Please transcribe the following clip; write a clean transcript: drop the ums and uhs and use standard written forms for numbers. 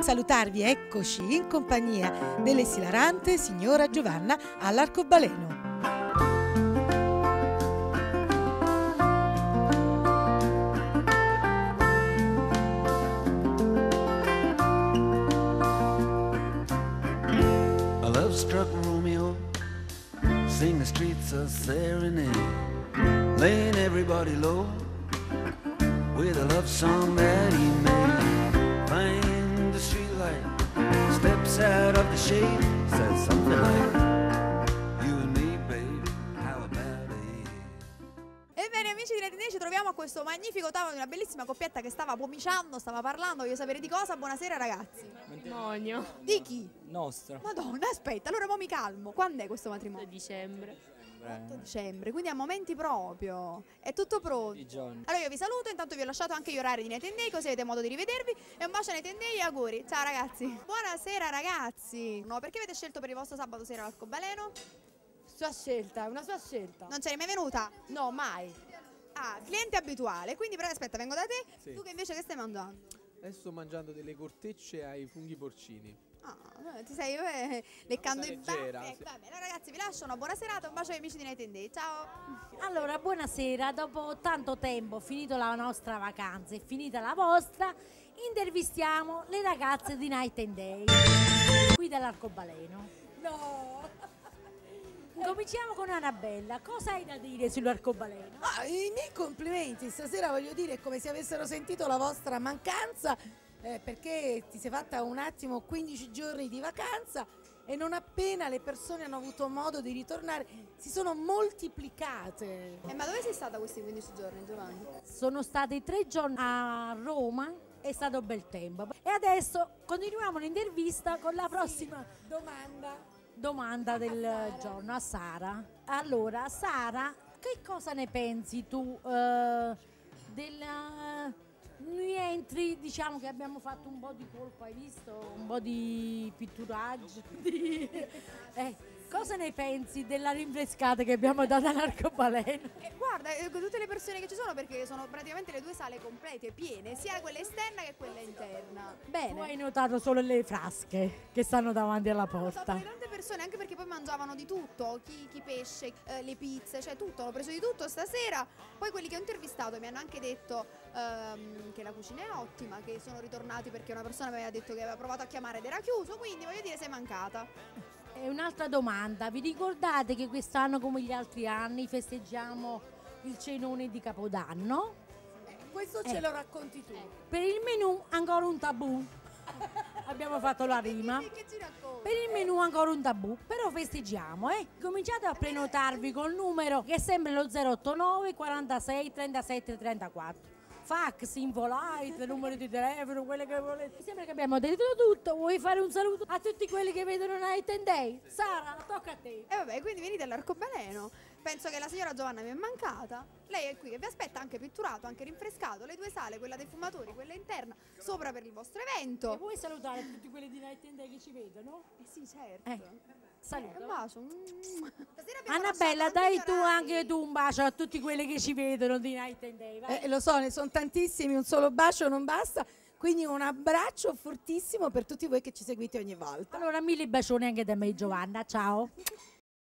Salutarvi, eccoci in compagnia dell'esilarante signora Giovanna all'arcobaleno. A love-struck Romeo sing the streets a serenade, laying everybody low with a love song that he made. Find the streetlight, steps out of the shade, says something like, you and me, babe, how about it? Ebbene amici di Net ci troviamo a questo magnifico tavolo di una bellissima coppietta che stava pomiciando, stava parlando, voglio sapere di cosa. Buonasera ragazzi. Matrimonio. Di chi? Nostro. Madonna, aspetta, allora mo mi calmo. Quando è questo 8 matrimonio? dicembre. 8 dicembre, quindi a momenti proprio. È tutto pronto. I giorni. Allora io vi saluto, intanto vi ho lasciato anche gli orari di Net così avete modo di rivedervi. E un bacio a Net e auguri. Ciao ragazzi. Buonasera ragazzi. No, perché avete scelto per il vostro sabato sera l'arcobaleno? Sua scelta, è una sua scelta. Non c'eri mai venuta? No, mai. Ah, cliente abituale. Quindi però aspetta, vengo da te. Sì. Tu che invece che stai mangiando? Adesso sto mangiando delle cortecce ai funghi porcini. Ah, ti sei leccando i leggera, baffi. sì. Va bene, ragazzi, vi lascio una buona serata, un bacio agli amici di Night. Ciao. Allora, buonasera, dopo tanto tempo, finito la nostra vacanza e finita la vostra, intervistiamo le ragazze di Night and Day, qui dall'arcobaleno. No. Cominciamo con Annabella, cosa hai da dire sull'arcobaleno? I miei complimenti, stasera voglio dire è come se avessero sentito la vostra mancanza, perché ti sei fatta un attimo 15 giorni di vacanza e non appena le persone hanno avuto modo di ritornare si sono moltiplicate. Ma dove sei stata questi 15 giorni, Giovanni? Sono stati 3 giorni a Roma, è stato bel tempo. E adesso continuiamo l'intervista con la prossima domanda del giorno a Sara. Allora, Sara, che cosa ne pensi tu della rientri? Diciamo che abbiamo fatto un po' di colpo, hai visto? Un po' di pitturaggio. Cosa ne pensi della rinfrescata che abbiamo dato all'arcobaleno? Guarda, tutte le persone che ci sono, perché sono praticamente le due sale complete, piene, sia quella esterna che quella interna. Tu Bene. hai notato solo le frasche che stanno davanti alla Ho notato porta. le tante persone, anche perché poi mangiavano di tutto, chi pesce, le pizze, cioè tutto, hanno preso di tutto stasera. Poi quelli che ho intervistato mi hanno anche detto che la cucina è ottima, che sono ritornati perché una persona mi aveva detto che aveva provato a chiamare ed era chiuso, quindi voglio dire sei mancata. E un'altra domanda, vi ricordate che quest'anno come gli altri anni festeggiamo il cenone di Capodanno? Questo ce lo racconti tu. Per il menù ancora un tabù. Abbiamo fatto la rima. Che ci racconti? Per il menù ancora un tabù, però festeggiamo, Cominciate a prenotarvi col numero che è sempre lo 089 46 37 34. Fax, infolite, numero di telefono, quelle che volete. Mi sembra che abbiamo detto tutto. Vuoi fare un saluto a tutti quelli che vedono Night and Day? Sara, tocca a te. E vabbè, quindi venite all'arcobaleno. Penso che la signora Giovanna mi è mancata. Lei è qui e vi aspetta anche pitturato, anche rinfrescato. Le due sale, quella dei fumatori, quella interna, sopra per il vostro E evento. vuoi salutare tutti quelli di Night and Day che ci vedono? Sì, certo. Saluto. Un bacio. Stasera abbiamo Annabella, lasciato dai gli tu orari. anche tu un bacio a tutti quelli che ci vedono di Night and Day. Vai. Lo so, ne sono tantissimi, un solo bacio non basta, quindi un abbraccio fortissimo per tutti voi che ci seguite ogni volta. Allora, mille bacioni anche da me, Giovanna. Ciao.